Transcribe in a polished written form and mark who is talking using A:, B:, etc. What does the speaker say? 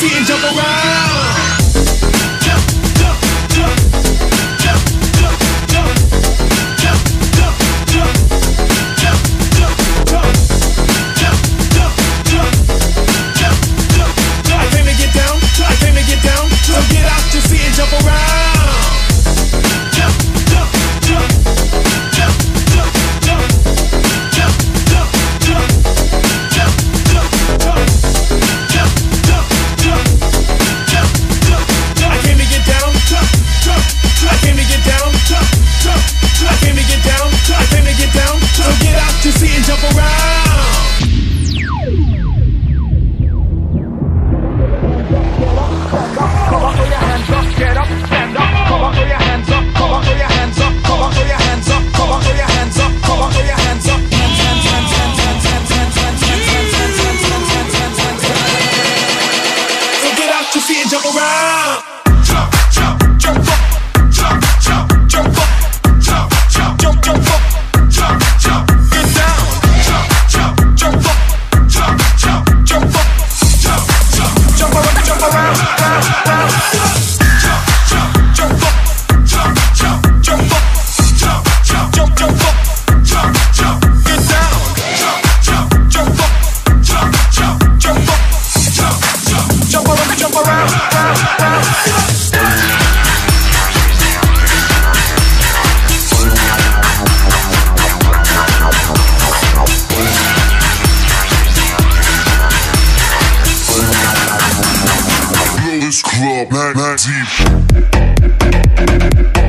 A: feet and jump around. So get out your seat and jump around. Jump, jump, jump, jump, jump, jump, jump, jump, jump, jump, jump, jump, jump, jump, jump, jump, jump. I came to get down. Jump, jump. I came to get down. Jump, jump. I came to get down. I came to get down. So get out your seat and jump around.
B: Get up, stand up, come on, throw your hands up, come on, throw your hands up, come on, throw your hands up, come on, throw your hands up, come on, throw your hands up. So get out your seat and jump around. Jump, jump, jump up, jump, jump, jump up, jump, jump, jump, jump up, jump, jump, get down, jump, jump, jump up, jump, jump, jump up, jump, jump, jump around, jump around, round, round.
C: Club 9 deep.